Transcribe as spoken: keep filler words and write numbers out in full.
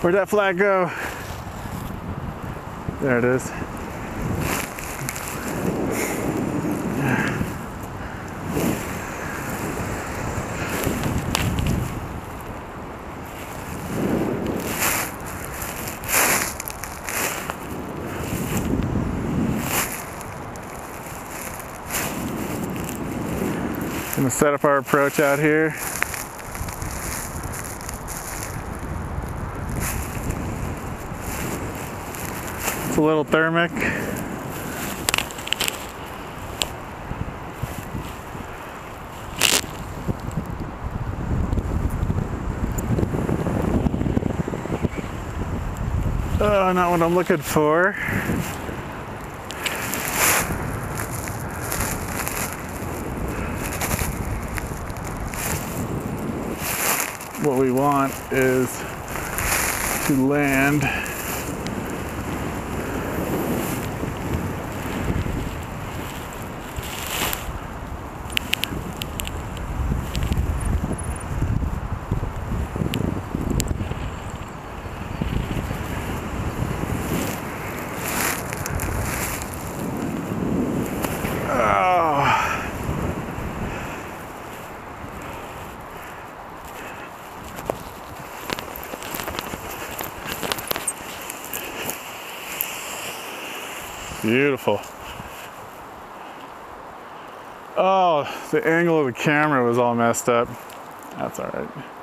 Where'd that flag go? There it is. Gonna set up our approach out here. It's a little thermic. Oh, not what I'm looking for. What we want is to land beautiful. Oh, the angle of the camera was all messed up. That's all right.